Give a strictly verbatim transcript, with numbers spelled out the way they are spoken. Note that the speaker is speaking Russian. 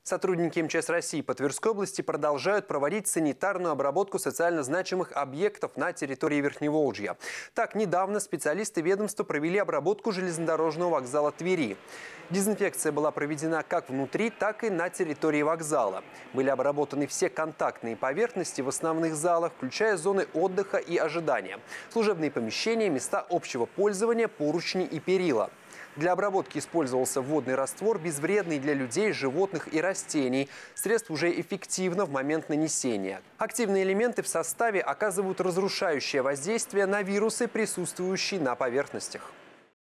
Сотрудники эм че эс России по Тверской области продолжают проводить санитарную обработку социально значимых объектов на территории Верхневолжья. Так, недавно специалисты ведомства провели обработку железнодорожного вокзала Твери. Дезинфекция была проведена как внутри, так и на территории вокзала. Были обработаны все контактные поверхности в основных залах, включая зоны отдыха и ожидания, служебные помещения, места общего пользования, поручни и перила. Для обработки использовался водный раствор, безвредный для людей, животных и растений. Средство уже эффективно в момент нанесения. Активные элементы в составе оказывают разрушающее воздействие на вирусы, присутствующие на поверхностях.